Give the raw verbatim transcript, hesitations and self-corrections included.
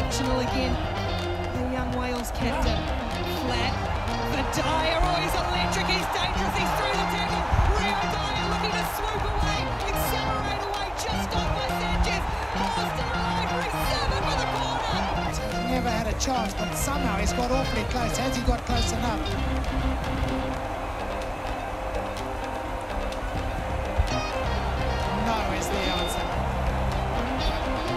functional again. The young Wales captain. Flat for Dyer. Oh, he's electric, he's dangerous, he's through the tackle. Rio Dyer looking to swoop away, accelerate away, just got by Sanchez. Oh, still alive, seven for the corner. Never had a chance, but somehow he's got awfully close. Has he got close enough?